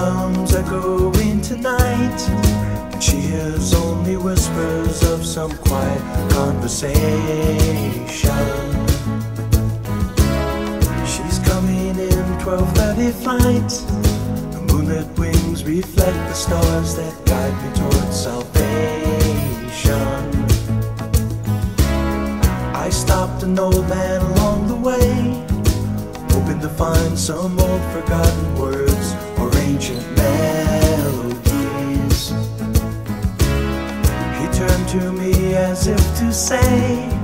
comes echoing tonight, and she hears only whispers of some quiet conversation. She's coming in 12:30 flight. The moonlit wings reflect the stars that guide me towards salvation. I stopped an old man along the way, hoping to find some old forgotten words or ancient melodies. He turned to me as if to say,